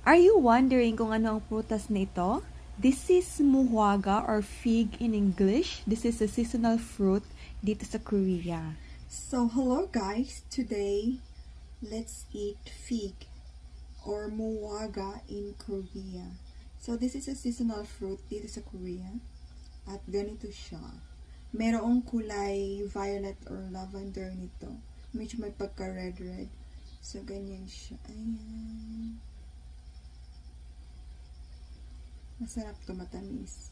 Are you wondering kung ano ang prutas na ito? This is muhwaga or fig in English. This is a seasonal fruit dito sa Korea. So hello guys, today let's eat fig or muhwaga in Korea. So this is a seasonal fruit dito sa Korea at ganito siya. Merong kulay violet or lavender nito. Medyo may pagka red. So ganyan siya. Ayan. Masarap to, matamis.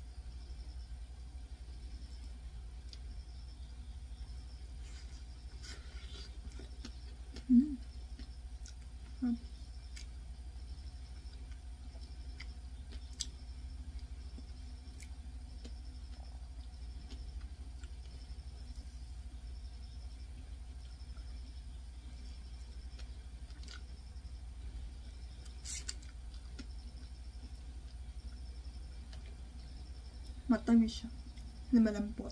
Matamis siya. Malambot.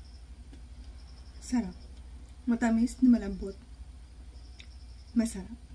Sarap. Matamis na malambot. Masarap.